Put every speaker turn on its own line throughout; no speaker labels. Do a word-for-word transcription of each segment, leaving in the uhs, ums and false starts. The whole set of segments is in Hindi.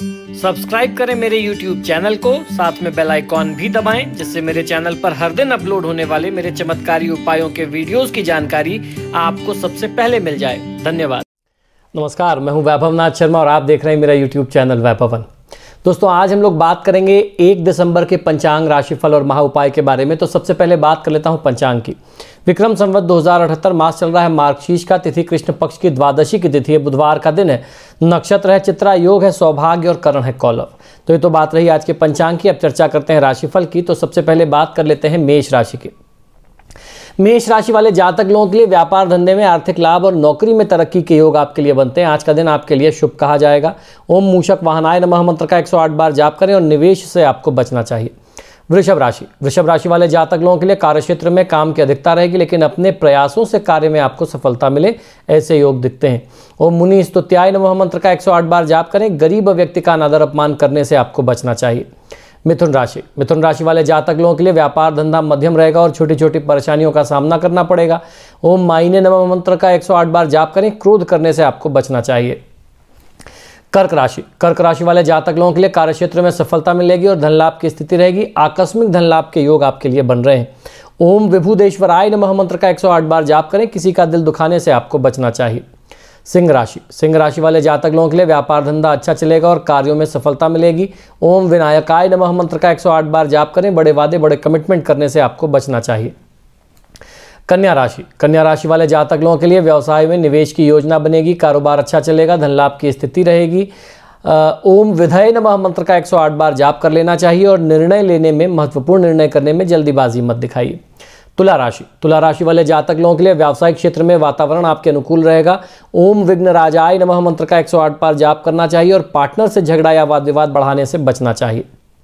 सब्सक्राइब करें मेरे यूट्यूब चैनल को, साथ में बेल आइकॉन भी दबाएं, जिससे मेरे चैनल पर हर दिन अपलोड होने वाले मेरे चमत्कारी उपायों के वीडियोस की जानकारी आपको सबसे पहले मिल जाए। धन्यवाद।
नमस्कार, मैं हूं वैभव नाथ शर्मा और आप देख रहे हैं मेरा यूट्यूब चैनल वैभवन। दोस्तों, आज हम लोग बात करेंगे एक दिसंबर के पंचांग, राशिफल और महा उपाय के बारे में। तो सबसे पहले बात कर लेता हूं पंचांग की। विक्रम संवत दो हज़ार अठहत्तर, मास चल रहा है मार्गशीर्ष का, तिथि कृष्ण पक्ष की द्वादशी की तिथि है, बुधवार का दिन है, नक्षत्र है चित्रा, योग है सौभाग्य और करण है कौलव। तो ये तो बात रही आज के पंचांग की। अब चर्चा करते हैं राशिफल की। तो सबसे पहले बात कर लेते हैं मेष राशि की। मेष राशि वाले जातक लोगों के लिए व्यापार धंधे में आर्थिक लाभ और नौकरी में तरक्की के योग आपके लिए बनते हैं। आज का दिन आपके लिए शुभ कहा जाएगा। ओम मूषक वाहनाय नमः मंत्र का एक सौ आठ बार जाप करें और निवेश से आपको बचना चाहिए। वृषभ राशि वृषभ राशि वाले जातक लोगों के लिए कार्यक्षेत्र में काम की अधिकता रहेगी, लेकिन अपने प्रयासों से कार्य में आपको सफलता मिले, ऐसे योग दिखते हैं। ओम मुनि स्तुत्याय नमः मंत्र का एक सौ आठ बार जाप करें। गरीब व्यक्ति का अनादर अपमान करने से आपको बचना चाहिए। मिथुन राशि मिथुन राशि वाले जातक लोगों के लिए व्यापार धंधा मध्यम रहेगा और छोटी छोटी परेशानियों का सामना करना पड़ेगा। ओम माइने नमः मंत्र का एक सौ आठ बार जाप करें। क्रोध करने से आपको बचना चाहिए। कर्क राशि कर्क राशि वाले जातक लोगों के लिए कार्यक्षेत्र में सफलता मिलेगी और धन लाभ की स्थिति रहेगी। आकस्मिक धन लाभ के योग आपके लिए बन रहे हैं। ओम विभुदेश्वराय नमः मंत्र का एक सौ आठ बार जाप करें। किसी का दिल दुखाने से आपको बचना चाहिए। सिंह राशि सिंह राशि वाले जातक लोगों के लिए व्यापार धंधा अच्छा चलेगा और कार्यों में सफलता मिलेगी। ओम विनायकाय नमः मंत्र का एक सौ आठ बार जाप करें। बड़े वादे बड़े कमिटमेंट करने से आपको बचना चाहिए। कन्या राशि कन्या राशि वाले जातक लोगों के लिए व्यवसाय में निवेश की योजना बनेगी। कारोबार अच्छा चलेगा, धन लाभ की स्थिति रहेगी। ओम विधय नमः मंत्र का एक सौ आठ बार जाप कर लेना चाहिए और निर्णय लेने में, महत्वपूर्ण निर्णय करने में जल्दीबाजी मत दिखाइए। तुला राशि तुला राशि वाले जातक लोगों के लिए व्यावसायिक क्षेत्र में वातावरण आपके अनुकूल रहेगा। ओम विघ्न राजाय नमः मंत्र का एक सौ आठ बार जाप करना चाहिए और पार्टनर से झगड़ा या वाद विवाद बढ़ाने से बचना चाहिए।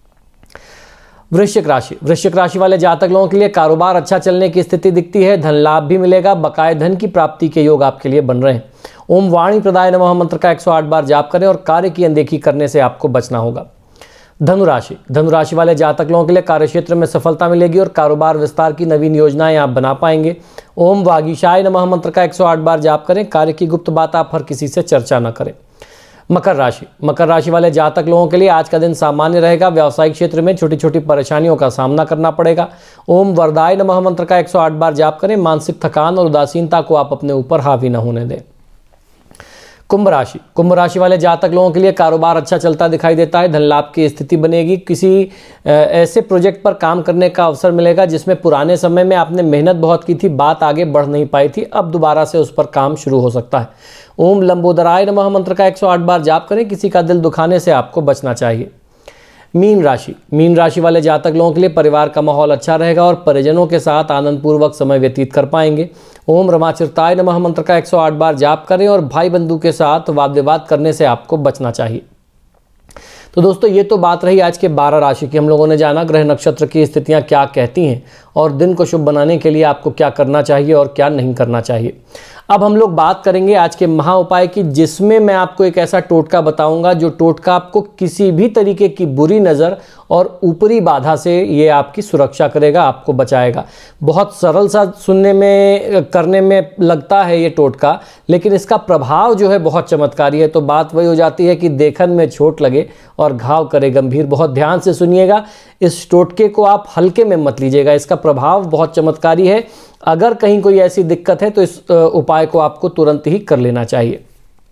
वृश्चिक राशि वृश्चिक राशि वाले जातक लोगों के लिए कारोबार अच्छा चलने की स्थिति दिखती है। धन लाभ भी मिलेगा। बकाये धन की प्राप्ति के योग आपके लिए बन रहे हैं। ओम वाणी प्रदाय नमः मंत्र का एक सौ आठ बार जाप करें और कार्य की अनदेखी करने से आपको बचना होगा। धनुराशि धनुराशि वाले जातक लोगों के लिए कार्यक्षेत्र में सफलता मिलेगी और कारोबार विस्तार की नवीन योजनाएं आप बना पाएंगे। ओम वागीशाय नमः मंत्र का एक सौ आठ बार जाप करें। कार्य की गुप्त बात आप हर किसी से चर्चा न करें। मकर राशि मकर राशि वाले जातक लोगों के लिए आज का दिन सामान्य रहेगा। व्यावसायिक क्षेत्र में छोटी छोटी परेशानियों का सामना करना पड़ेगा। ओम वरदाय नमः मंत्र का एक सौ आठ बार जाप करें। मानसिक थकान और उदासीनता को आप अपने ऊपर हावी न होने दें। कुंभ राशि कुंभ राशि वाले जातक लोगों के लिए कारोबार अच्छा चलता दिखाई देता है। धन लाभ की स्थिति बनेगी। किसी ऐसे प्रोजेक्ट पर काम करने का अवसर मिलेगा जिसमें पुराने समय में आपने मेहनत बहुत की थी, बात आगे बढ़ नहीं पाई थी, अब दोबारा से उस पर काम शुरू हो सकता है। ओम लंबोदराय नमः मंत्र का एक सौ आठ बार जाप करें। किसी का दिल दुखाने से आपको बचना चाहिए। मीन राशि मीन राशि वाले जातक लोगों के लिए परिवार का माहौल अच्छा रहेगा और परिजनों के साथ आनंदपूर्वक समय व्यतीत कर पाएंगे। ओम रमाचिरताय नमः मंत्र का एक सौ आठ बार जाप करें और भाई बंधु के साथ वाद विवाद करने से आपको बचना चाहिए। तो दोस्तों, ये तो बात रही आज के बारह राशि की। हम लोगों ने जाना ग्रह नक्षत्र की स्थितियां क्या कहती हैं और दिन को शुभ बनाने के लिए आपको क्या करना चाहिए और क्या नहीं करना चाहिए। अब हम लोग बात करेंगे आज के महा उपाय की, जिसमें मैं आपको एक ऐसा टोटका बताऊंगा जो टोटका आपको किसी भी तरीके की बुरी नज़र और ऊपरी बाधा से ये आपकी सुरक्षा करेगा, आपको बचाएगा। बहुत सरल सा सुनने में, करने में लगता है ये टोटका, लेकिन इसका प्रभाव जो है बहुत चमत्कारी है। तो बात वही हो जाती है कि देखन में चोट लगे और घाव करे गंभीर। बहुत ध्यान से सुनिएगा, इस टोटके को आप हल्के में मत लीजिएगा, इसका प्रभाव बहुत चमत्कारी है। अगर कहीं कोई ऐसी दिक्कत है तो इस उपाय को आपको तुरंत ही कर लेना चाहिए।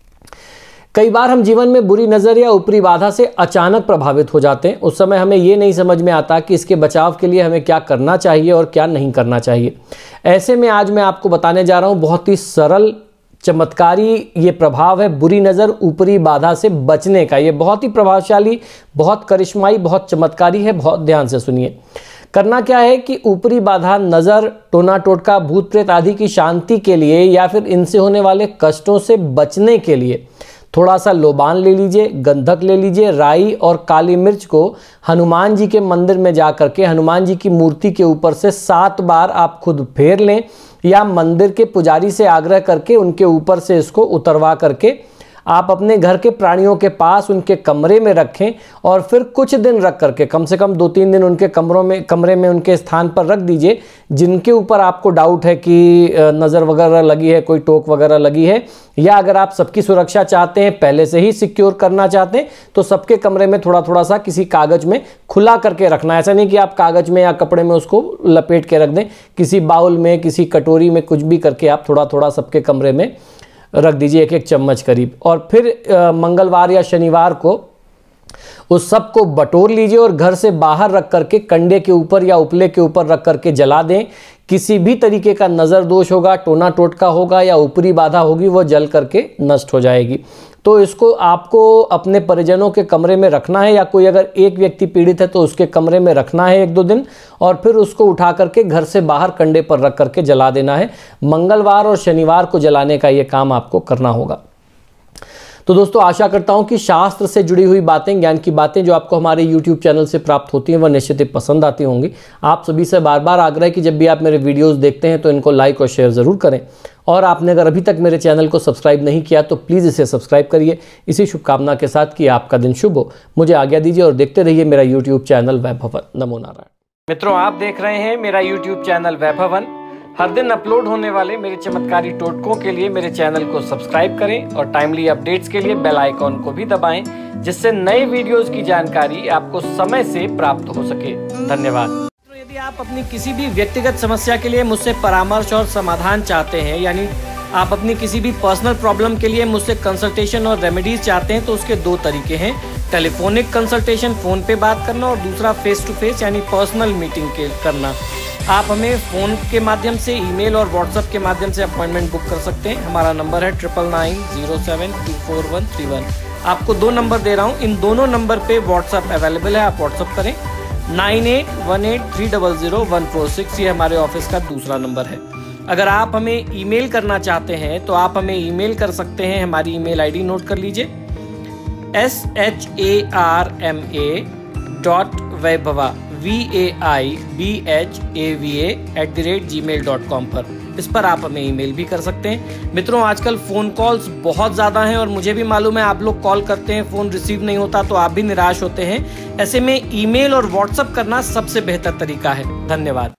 कई बार हम जीवन में बुरी नज़र या ऊपरी बाधा से अचानक प्रभावित हो जाते हैं। उस समय हमें ये नहीं समझ में आता कि इसके बचाव के लिए हमें क्या करना चाहिए और क्या नहीं करना चाहिए। ऐसे में आज मैं आपको बताने जा रहा हूँ बहुत ही सरल चमत्कारी ये प्रभाव है बुरी नज़र ऊपरी बाधा से बचने का। ये बहुत ही प्रभावशाली, बहुत करिश्माई, बहुत चमत्कारी है। बहुत ध्यान से सुनिए। करना क्या है कि ऊपरी बाधा, नज़र, टोना टोटका, भूत प्रेत आदि की शांति के लिए या फिर इनसे होने वाले कष्टों से बचने के लिए थोड़ा सा लोबान ले लीजिए, गंधक ले लीजिए, राई और काली मिर्च को हनुमान जी के मंदिर में जा करके हनुमान जी की मूर्ति के ऊपर से सात बार आप खुद फेर लें या मंदिर के पुजारी से आग्रह करके उनके ऊपर से इसको उतरवा करके आप अपने घर के प्राणियों के पास उनके कमरे में रखें और फिर कुछ दिन रख करके, कम से कम दो तीन दिन उनके कमरों में कमरे में उनके स्थान पर रख दीजिए जिनके ऊपर आपको डाउट है कि नज़र वगैरह लगी है, कोई टोक वगैरह लगी है, या अगर आप सबकी सुरक्षा चाहते हैं, पहले से ही सिक्योर करना चाहते हैं, तो सबके कमरे में थोड़ा थोड़ा सा किसी कागज में खुला करके रखना है। ऐसा नहीं कि आप कागज में या कपड़े में उसको लपेट के रख दें, किसी बाउल में, किसी कटोरी में, कुछ भी करके आप थोड़ा थोड़ा सबके कमरे में रख दीजिए, एक एक चम्मच करीब। और फिर आ, मंगलवार या शनिवार को उस सब को बटोर लीजिए और घर से बाहर रख करके कंडे के ऊपर या उपले के ऊपर रख करके जला दें। किसी भी तरीके का नज़र दोष होगा, टोना टोटका होगा या ऊपरी बाधा होगी, वो जल करके नष्ट हो जाएगी। तो इसको आपको अपने परिजनों के कमरे में रखना है, या कोई अगर एक व्यक्ति पीड़ित है तो उसके कमरे में रखना है एक दो दिन, और फिर उसको उठा करके घर से बाहर कंडे पर रख करके जला देना है। मंगलवार और शनिवार को जलाने का ये काम आपको करना होगा। तो दोस्तों, आशा करता हूं कि शास्त्र से जुड़ी हुई बातें, ज्ञान की बातें जो आपको हमारे यूट्यूब चैनल से प्राप्त होती हैं वह निश्चित ही पसंद आती होंगी। आप सभी से बार बार आग्रह है कि जब भी आप मेरे वीडियोस देखते हैं तो इनको लाइक और शेयर ज़रूर करें, और आपने अगर अभी तक मेरे चैनल को सब्सक्राइब नहीं किया तो प्लीज़ इसे सब्सक्राइब करिए। इसी शुभकामना के साथ कि आपका दिन शुभ हो। मुझे आज्ञा दीजिए और देखते रहिए मेरा यूट्यूब चैनल वैभवन। नमो नारायण।
मित्रों, आप देख रहे हैं मेरा यूट्यूब चैनल वैभवन। हर दिन अपलोड होने वाले मेरे चमत्कारी टोटकों के लिए मेरे चैनल को सब्सक्राइब करें और टाइमली अपडेट्स के लिए बेल आइकॉन को भी दबाएं, जिससे नए वीडियोस की जानकारी आपको समय से प्राप्त हो सके। धन्यवाद। यदि आप अपनी किसी भी व्यक्तिगत समस्या के लिए मुझसे परामर्श और समाधान चाहते हैं, यानी आप अपनी किसी भी पर्सनल प्रॉब्लम के लिए मुझसे कंसल्टेशन और रेमेडीज चाहते हैं, तो उसके दो तरीके हैं। टेलीफोनिक कंसल्टेशन, फ़ोन पे बात करना, और दूसरा फेस टू फेस यानी पर्सनल मीटिंग के करना। आप हमें फ़ोन के माध्यम से, ईमेल और व्हाट्सएप के माध्यम से अपॉइंटमेंट बुक कर सकते हैं। हमारा नंबर है triple nine zero seven two four one three one. आपको दो नंबर दे रहा हूँ, इन दोनों नंबर पे व्हाट्सएप अवेलेबल है, आप व्हाट्सएप करें। Nine eight one eight three double zero one four six, ये हमारे ऑफिस का दूसरा नंबर है। अगर आप हमें ईमेल करना चाहते हैं तो आप हमें ईमेल कर सकते हैं। हमारी ईमेल आईडी नोट कर लीजिए, S H A R M A dot Vaibhava V A I B H A V A at the rate Gmail dot com पर। इस पर आप हमें ईमेल भी कर सकते हैं। मित्रों, आजकल फ़ोन कॉल्स बहुत ज़्यादा हैं और मुझे भी मालूम है आप लोग कॉल करते हैं, फ़ोन रिसीव नहीं होता तो आप भी निराश होते हैं। ऐसे में ईमेल और व्हाट्सएप करना सबसे बेहतर तरीका है। धन्यवाद।